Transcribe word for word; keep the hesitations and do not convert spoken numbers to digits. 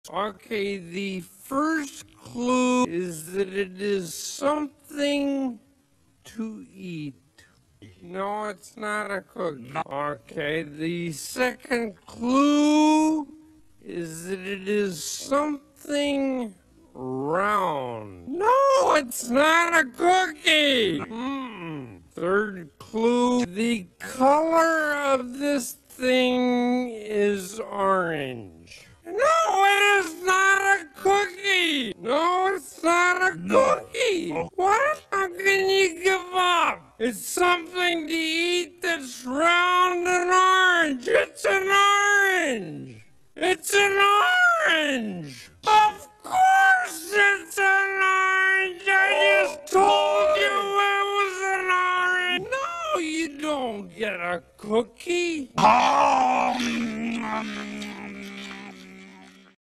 Okay, the first clue is that it is something to eat. No, it's not a cookie. Okay, the second clue is that it is something round. No, it's not a cookie. Mm. Third clue, the color of this thing is orange. No, it is not a cookie. No, it's not a cookie. No. What? How can you give up? It's something to eat that's round and orange. It's an orange. It's an orange. Of course it's an orange. I just told you it was an orange. No, you don't get a cookie.